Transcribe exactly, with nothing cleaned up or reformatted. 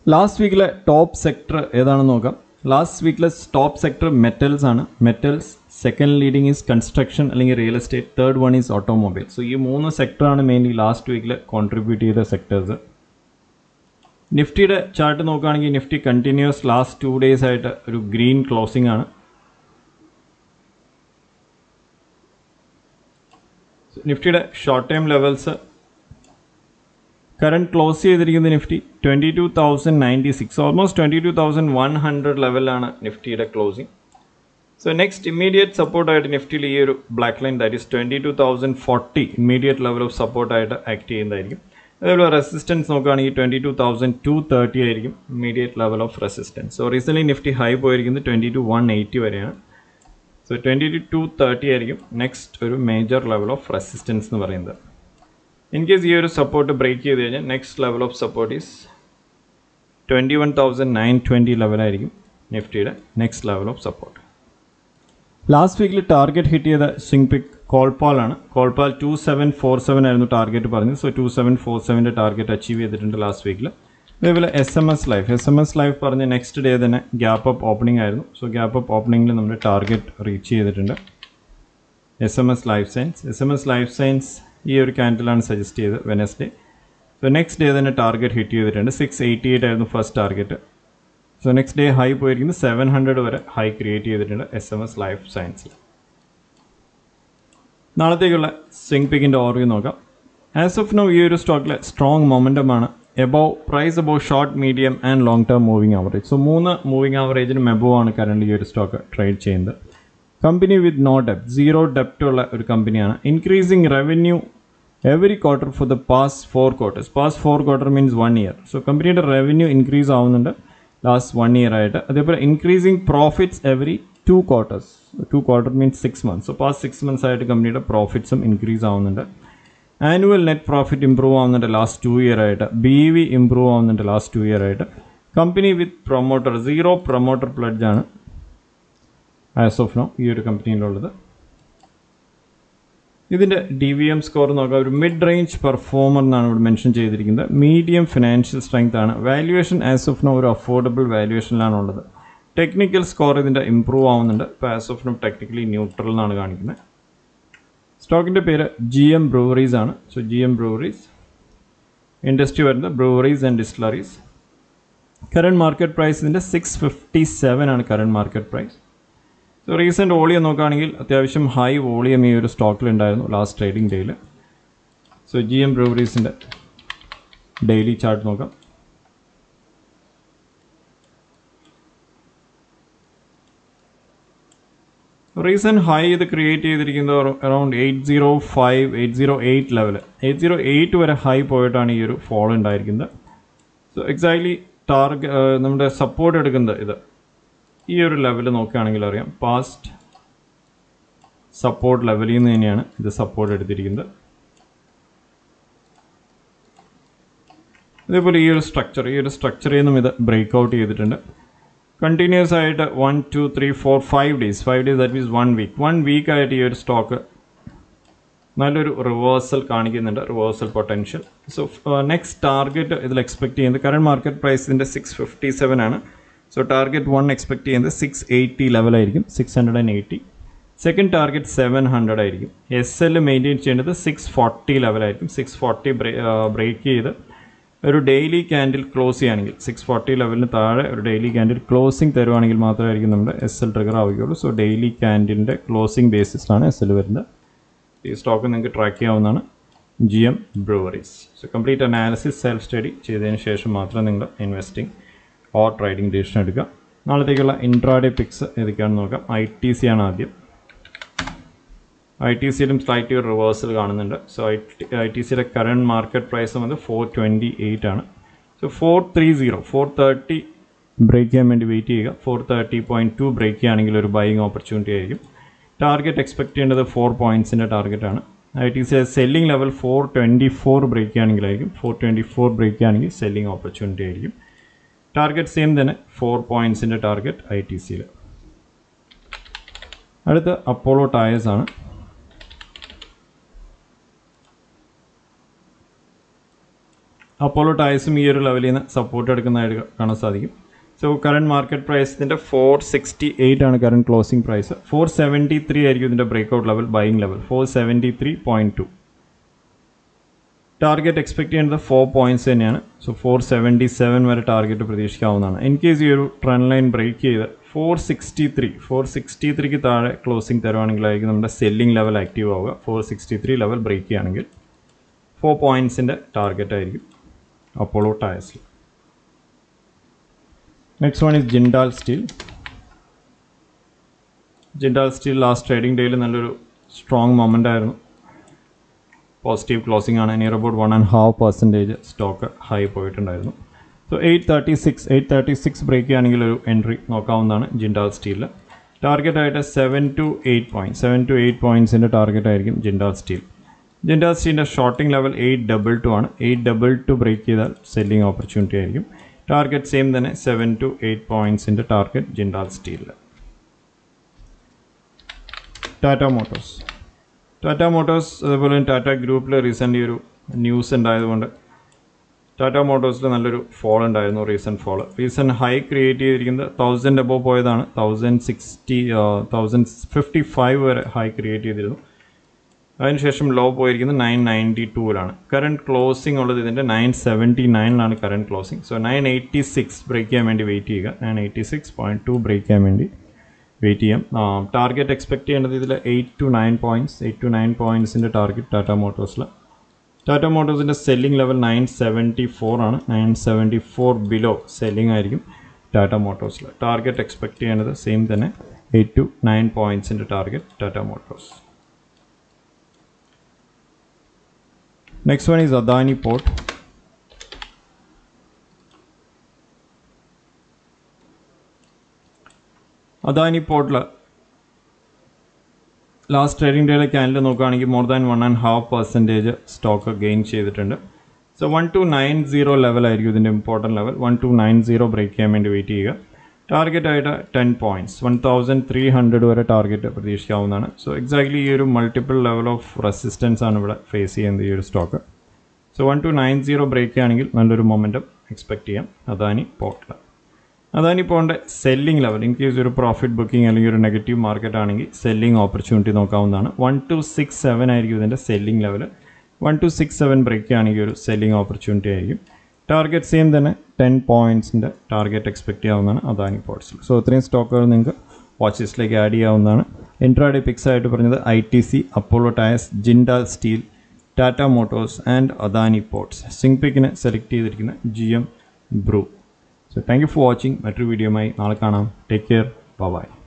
Last വീക്കിലെ top sector ഏതാണെന്ന് നോക്കാം. ലാസ്റ്റ് വീക്കിലെ ടോപ്പ് സെക്ടർ മെറ്റൽസ് ആണ്. Metals, second leading is construction അല്ലെങ്കിൽ real estate, third one is automobile. So ഈ മൂന്ന് സെക്ടറാണ് മെയിൻലി ലാസ്റ്റ് വീക്കിൽ കോൺട്രിബ്യൂട്ട് ചെയ്ത സെക്ടേഴ്സ്. നിഫ്റ്റിയുടെ ചാർട്ട് നോക്കുകയാണെങ്കിൽ Nifty continues last two days ആയിട്ട് ഒരു ഗ്രീൻ ക്ലോസിംഗ് ആണ്. നിഫ്റ്റിയുടെ short time levels current close ചെയ്തിരിക്കുന്നത് Nifty twenty two thousand ninety six almost twenty two thousand one hundred ലെവലാണ് നിഫ്റ്റിയുടെ ക്ലോസിംഗ്. സോ നെക്സ്റ്റ് ഇമ്മീഡിയറ്റ് സപ്പോർട്ടായിട്ട് നിഫ്റ്റിയിൽ ഈ ഒരു black line that is twenty two thousand forty immediate level of സപ്പോർട്ടായിട്ട് act ചെയ്യുന്നതായിരിക്കും. അതേപോലെ റെസിസ്റ്റൻസ് നോക്കുകയാണെങ്കിൽ twenty two thousand two thirty ആയിരിക്കും immediate level of resistance. So recently Nifty high പോയിരിക്കുന്നത് ട്വൻറ്റി ടു വൺ എയ്റ്റി വരെയാണ്. So twenty two two thirty ആയിരിക്കും next ഒരു major level of resistance എന്ന് പറയുന്നത്. ഇൻ കേസ് ഈ ഒരു സപ്പോർട്ട് ബ്രേക്ക് ചെയ്ത് കഴിഞ്ഞാൽ next level of support is twenty one thousand nine twenty ലെവലായിരിക്കും നിഫ്റ്റിയുടെ next level of support. Last വീക്കിൽ ടാർഗറ്റ് ഹിറ്റ് ചെയ്ത സ്വിംഗ് പിക്ക് കോൾപാൽ ആണ്. Colpal two seven four seven ആയിരുന്നു ടാർഗറ്റ് പറഞ്ഞത്. സോ ടു സെവൻ ഫോർ സെവൻ്റെ ടാർഗറ്റ് അച്ചീവ് ചെയ്തിട്ടുണ്ട് last വീക്കിൽ. അതേപോലെ S M S life S M S life പറഞ്ഞ് നെക്സ്റ്റ് ഡേ തന്നെ ഗ്യാപ്പ് അപ്പ് ഓപ്പണിംഗ് ആയിരുന്നു. സോ ഗ്യാപ്പ് അപ്പ് ഓപ്പണിംഗിൽ നമ്മുടെ ടാർഗറ്റ് റീച്ച് ചെയ്തിട്ടുണ്ട്. S M S life science S M S life science ഈ ഒരു ക്യാൻഡിലാണ് സജസ്റ്റ് ചെയ്ത് വെനസ്ഡേ. സോ നെക്സ്റ്റ് ഡേ തന്നെ ടാർഗറ്റ് ഹിറ്റ് ചെയ്തിട്ടുണ്ട്. സിക്സ് എയ്റ്റി എയ്റ്റ് ആയിരുന്നു first target. So next day high പോയിരിക്കുന്നത് സെവൻ ഹൺഡ്രഡ് വരെ ഹൈ ക്രിയേറ്റ് ചെയ്തിട്ടുണ്ട് എസ് എം എസ് ലൈഫ് സയൻസിൽ. നാളത്തേക്കുള്ള സ്വിംഗ് പിക്കിൻ്റെ ഓർവ്യൂ നോക്കാം. ആസ് ഓഫ് നൗ ഈ ഒരു സ്റ്റോക്കിലെ strong മൊമെൻറ്റമാണ്. Above price above short, medium and long term moving average. So മൂന്ന് മൂവിങ് ആവറേജിനും എബോവ് ആണ് കറണ്ട് ഈ ഒരു സ്റ്റോക്ക് ട്രേഡ് ചെയ്യുന്നത്. കമ്പനി വിത്ത് നോ ഡെപ്റ്റ്, സീറോ ഡെപ്റ്റ് ഉള്ള ഒരു കമ്പനിയാണ്. Increasing revenue every quarter for the past four quarters. Past four quarter means one year. So കമ്പനിയുടെ revenue increase ആവുന്നുണ്ട് ലാസ്റ്റ് വൺ ഇയർ ആയിട്ട്. അതേപോലെ increasing profits every to quarters. To quarter means six months. So past six months ആയിട്ട് കമ്പനിയുടെ പ്രോഫിറ്റ്സും increase ആവുന്നുണ്ട്. Annual net profit improve ആവുന്നുണ്ട് last two year ആയിട്ട്. ബി വി ഇംപ്രൂവ് ആവുന്നുണ്ട് ലാസ്റ്റ് ടു ഇയർ ആയിട്ട്. Company with promoter, zero promoter pledge ആണ് as of now ഈ ഒരു കമ്പനിയിലുള്ളത്. ഇതിൻ്റെ ഡി വി എം സ്കോർ നോക്കാം. ഒരു മിഡ് റേഞ്ച് പെർഫോമർ എന്നാണ് ഇവിടെ മെൻഷൻ ചെയ്തിരിക്കുന്നത്. മീഡിയം ഫിനാൻഷ്യൽ സ്ട്രെങ്ത് ആണ്. വാല്യുവേഷൻ ആസ് ഓഫ് നോ ഒരു അഫോർഡബിൾ വാല്യുവേഷനിലാണ് ഉള്ളത്. ടെക്നിക്കൽ സ്കോർ ഇതിൻ്റെ ഇംപ്രൂവ് ആവുന്നുണ്ട്. ഇപ്പോൾ as of now technically neutral എന്നാണ് കാണിക്കുന്നത്. സ്റ്റോക്കിൻ്റെ പേര് ജി എം ബ്രൂവറീസ് ആണ്. So G M breweries. Industry വരുന്നത് breweries and distilleries. Current market price ഇതിൻ്റെ സിക്സ് ഫിഫ്റ്റി സെവൻ ആണ് current market price. So recent volume നോക്കുകയാണെങ്കിൽ അത്യാവശ്യം ഹൈ വോളിയം ഈ ഒരു സ്റ്റോക്കിലുണ്ടായിരുന്നു ലാസ്റ്റ് ട്രേഡിംഗ് ഡേയിൽ. സോ ജി എം ബ്രൂവറീസിൻ്റെ ഡെയിലി ചാർട്ട് നോക്കാം. റീസെൻറ്റ് ഹൈ ഇത് ക്രിയേറ്റ് ചെയ്തിരിക്കുന്നത് around eight zero five eight zero eight level. Eight zero eight വരെ ഹൈ പോയിട്ടാണ് ഈ ഒരു ഫോൾ ഉണ്ടായിരിക്കുന്നത്. സോ എക്സാക്ട്ലി ടാർഗറ്റ് നമ്മുടെ സപ്പോർട്ട് എടുക്കുന്നത് ഇത് ഈ ഒരു ലെവൽ നോക്കുകയാണെങ്കിൽ അറിയാം. പാസ്റ്റ് സപ്പോർട്ട് ലെവലിൽ നിന്ന് തന്നെയാണ് ഇത് സപ്പോർട്ട് എടുത്തിരിക്കുന്നത്. അതേപോലെ ഈ ഒരു സ്ട്രക്ചർ ഈ ഒരു സ്ട്രക്ചറിൽ നിന്നും ഇത് ബ്രേക്ക് ഔട്ട് ചെയ്തിട്ടുണ്ട്. കണ്ടിന്യൂസ് ആയിട്ട് one two three four five days five days that means one week one week ആയിട്ട് ഈ ഒരു സ്റ്റോക്ക് നല്ലൊരു റിവേഴ്സൽ കാണിക്കുന്നുണ്ട്, reversal potential. So next target ഇതിൽ എക്സ്പെക്ട് ചെയ്യുന്നത് കറണ്ട് മാർക്കറ്റ് പ്രൈസ് ഇതിൻ്റെ സിക്സ് ഫിഫ്റ്റി സെവൻ ആണ്. സോ ടാർഗറ്റ് വൺ എക്സ്പെക്ട് ചെയ്യുന്നത് സിക്സ് എയ്റ്റി ലെവലായിരിക്കും, six hundred and eighty. Second target seven hundred ആയിരിക്കും. എസ് എൽ മെയിൻറ്റെയിൻ ചെയ്യേണ്ടത് six forty ലെവലായിരിക്കും. Six forty break ചെയ്ത് ഒരു ഡെയിലി ക്യാൻഡിൽ ക്ലോസ് ചെയ്യുകയാണെങ്കിൽ six forty ലെവലിന് താഴെ ഒരു ഡെയിലി ക്യാൻഡിൽ ക്ലോസിംഗ് തരുവാണെങ്കിൽ മാത്രമായിരിക്കും നമ്മുടെ എസ് എൽ ട്രിഗർ ആവുകയുള്ളൂ. സോ ഡെയിലി ക്യാൻഡിലിൻ്റെ ക്ലോസിംഗ് ബേസിസിലാണ് എസ് എൽ വരുന്നത്. ഈ സ്റ്റോക്ക് നിങ്ങൾക്ക് ട്രാക്ക് ചെയ്യാവുന്നതാണ്. G M breweries. So complete analysis self study ചെയ്തതിന് ശേഷം മാത്രം നിങ്ങൾ ഇൻവെസ്റ്റിംഗ് ഓർ ട്രേഡിംഗ് ഡിസിഷൻ എടുക്കുക. നാളത്തേക്കുള്ള ഇൻട്രാഡേ പിക്സ് ഏതൊക്കെയാണെന്ന് നോക്കാം. ഐ ടി സി ആണ് ആദ്യം. ഐ ടി സിയിലും സ്ലൈറ്റ് റിവേഴ്സൽ കാണുന്നുണ്ട്. So I T I T സിയുടെ കറണ്ട് മാർക്കറ്റ് പ്രൈസ് വന്നത് ഫോർ ട്വൻറ്റി എയ്റ്റ് ആണ്. So four three zero four thirty break ചെയ്യാൻ വേണ്ടി വെയിറ്റ് ചെയ്യുക. Four thirty point two break ചെയ്യുകയാണെങ്കിൽ ഒരു ബൈയിങ് ഓപ്പർച്യൂണിറ്റി ആയിരിക്കും. ടാർഗറ്റ് എക്സ്പെക്ട് ചെയ്യേണ്ടത് ഫോർ പോയിൻറ്റ്സിൻ്റെ ടാർഗറ്റാണ്. ഐ ടി സിയുടെ selling level four twenty four break ചെയ്യുകയാണെങ്കിലായിരിക്കും. ഫോർ ട്വൻറ്റി ഫോർ ബ്രേക്ക് ചെയ്യുകയാണെങ്കിൽ സെല്ലിംഗ് ഓപ്പർച്യൂണിറ്റി ആയിരിക്കും. ടാർഗറ്റ് സെയിം തന്നെ ഫോർ പോയിൻറ്റ്സിൻ്റെ ടാർഗറ്റ് ഐ ടി സിയിൽ. അടുത്ത അപ്പോളോ ടയേഴ്സ് ആണ്. അപ്പോളോ ടയർസും ഈ ഒരു ലെവലിൽ നിന്ന് സപ്പോർട്ട് എടുക്കുന്നതായിട്ട് കാണാൻ സാധിക്കും. സോ കറണ്ട് മാർക്കറ്റ് പ്രൈസ് ഇതിൻ്റെ ഫോർ സിക്സ്റ്റി എയ്റ്റ് ആണ് current closing price. Four seventy three ആയിരിക്കും ഇതിൻ്റെ breakout level, buying level four seventy three point two. Target expect ചെയ്യേണ്ടത് ഫോർ പോയിൻറ്റ്സ് തന്നെയാണ്. സോ ഫോർ സെവൻറ്റി സെവൻ വരെ ടാർഗറ്റ് പ്രതീക്ഷിക്കാവുന്നതാണ്. In case ഈ ഒരു ട്രെൻഡ് ലൈൻ ബ്രേക്ക് ചെയ്ത് four sixty three four sixty ത്രീക്ക് താഴെ ക്ലോസിംഗ് തരുവാണെങ്കിലായിരിക്കും നമ്മുടെ സെല്ലിംഗ് ലെവൽ ആക്റ്റീവ് ആവുക. Four sixty three level break ചെയ്യുകയാണെങ്കിൽ ഫോർ പോയിൻറ്റ്സിൻ്റെ ടാർഗറ്റ് ആയിരിക്കും അപ്പോളോ ടയർസിൽ. Next one is Jindal Steel. Jindal Steel last trading ഡേയിൽ നല്ലൊരു സ്ട്രോങ് മൊമെൻ്റ് ആയിരുന്നു. പോസിറ്റീവ് ക്ലോസിംഗ് ആണ്. Near about one and half percentage stock high പോയിട്ടുണ്ടായിരുന്നു. So eight thirty six eight thirty six break ചെയ്യുകയാണെങ്കിൽ ഒരു എൻട്രി നോക്കാവുന്നതാണ് ജിൻഡാൽ സ്റ്റീലിൽ. ടാർഗറ്റായിട്ട് seven two eight point seven two eight പോയിൻറ്റ്സിൻ്റെ ടാർഗറ്റ് ആയിരിക്കും ജിൻഡാൽ സ്റ്റീൽ. ജിൻഡാൽ സ്റ്റീലിൻ്റെ shorting level eight double two ആണ്. എയ്റ്റ് ഡബിൾ ടു ബ്രേക്ക് ചെയ്താൽ സെല്ലിംഗ് ഓപ്പർച്യൂണിറ്റി ആയിരിക്കും. ടാർഗറ്റ് സെയിം തന്നെ സെവൻ ടു എയ്റ്റ് പോയിൻറ്റ്സിൻ്റെ ടാർഗറ്റ് ജിൻഡാൽ സ്റ്റീലിൽ. ടാറ്റ മോട്ടോഴ്സ്. ടാറ്റ മോട്ടോഴ്സ് അതുപോലെ തന്നെ ടാറ്റ ഗ്രൂപ്പിൽ റീസെൻ്റ് ഒരു ന്യൂസ് ഉണ്ടായതുകൊണ്ട് ടാറ്റ മോട്ടോഴ്സിൽ നല്ലൊരു ഫോൾ ഉണ്ടായിരുന്നു. Recent fall recent high create ചെയ്തിരിക്കുന്നത് തൗസൻഡ് എബോ പോയതാണ്. Thousand sixty thousand fifty five വരെ ഹൈ ക്രിയേറ്റ് ചെയ്തിരുന്നു. അതിനുശേഷം ലോ പോയിരിക്കുന്നത് നയൻ നയൻറ്റി ടൂവിലാണ്. കറണ്ട് ക്ലോസിംഗ് ഉള്ളത് ഇതിൻ്റെ നയൻ സെവൻറ്റി നയനിലാണ് current closing. So nine eighty six break ചെയ്യാൻ വേണ്ടി വെയിറ്റ് ചെയ്യുക. Nine eighty six point two break ചെയ്യാൻ വേണ്ടി വെയിറ്റ് ചെയ്യാം. ടാർഗറ്റ് എക്സ്പെക്ട് ചെയ്യേണ്ടത് ഇതിൽ eight two nine points eight two nine പോയിൻറ്റ്സിൻ്റെ ടാർഗറ്റ് ടാറ്റ മോട്ടോഴ്സിൽ. ടാറ്റ മോട്ടോഴ്സിൻ്റെ selling level nine seventy four ആണ്. Nine seventy four below selling ആയിരിക്കും ടാറ്റ മോട്ടോഴ്സിൽ. ടാർഗറ്റ് എക്സ്പെക്ട് ചെയ്യേണ്ടത് സെയിം തന്നെ എയ്റ്റ് ടു നയൻ പോയിൻറ്റ്സിൻ്റെ target Tata Motors. Next one is Adani Port. Adani പോർട്ടിൽ ലാസ്റ്റ് ട്രേഡിംഗ് ഡേയിലെ ക്യാൻഡിൽ നോക്കുകയാണെങ്കിൽ more than one and half percentage stock gain ചെയ്തിട്ടുണ്ട്. So one two nine zero ലെവലായിരിക്കും ഇതിൻ്റെ important level. One two nine zero break ചെയ്യാൻ വേണ്ടി wait ചെയ്യുക. ടാർഗറ്റായിട്ട് ten points one thousand three hundred വരെ ടാർഗറ്റ് പ്രതീക്ഷിക്കാവുന്നതാണ്. സോ എക്സാക്ട്ലി ഈ ഒരു മൾട്ടിപ്പിൾ ലെവൽ ഓഫ് റെസിസ്റ്റൻസ് ആണ് ഇവിടെ ഫേസ് ചെയ്യുന്നത് ഈ ഒരു stock. So one two nine zero break ചെയ്യുകയാണെങ്കിൽ നല്ലൊരു മൊമെൻറ്റം എക്സ്പെക്ട് ചെയ്യാം അദാനി പോർട്ടിൽ. അദാനി പോറിൻ്റെ സെല്ലിംഗ് ലെവൽ ഇൻ കേസ് ഒരു പ്രോഫിറ്റ് ബുക്കിംഗ് അല്ലെങ്കിൽ ഒരു നെഗറ്റീവ് മാർക്കറ്റ് ആണെങ്കിൽ സെല്ലിംഗ് ഓപ്പർച്യൂണിറ്റി നോക്കാവുന്നതാണ്. വൺ ടു സിക്സ് സെവൻ ആയിരിക്കും ഇതിൻ്റെ selling level. One two six seven break ആണെങ്കിൽ ഒരു സെല്ലിംഗ് ഓപ്പർച്യൂണിറ്റി ആയിരിക്കും. ടാർഗറ്റ് സെയിം തന്നെ ടെൻ പോയിൻറ്റ്സിൻ്റെ ടാർഗറ്റ് എക്സ്പെക്ട് ചെയ്യാവുന്നതാണ് അദാനി പോർട്സിൽ. സോ ഇത്രയും സ്റ്റോക്കുകൾ നിങ്ങൾക്ക് വാച്ച് ലിസ്റ്റിലേക്ക് ആഡ് ചെയ്യാവുന്നതാണ്. ഇൻട്രാഡേ പിക്സ് ആയിട്ട് പറഞ്ഞത് I T C, Apollo tyres, Jindal Steel, Tata Motors and Adani Ports. Swing പിക്കിന് സെലക്ട് ചെയ്തിരിക്കുന്ന G M brew. So thank you for watching. മറ്റൊരു വീഡിയോയുമായി നാളെ കാണാം. Take care. Bye by.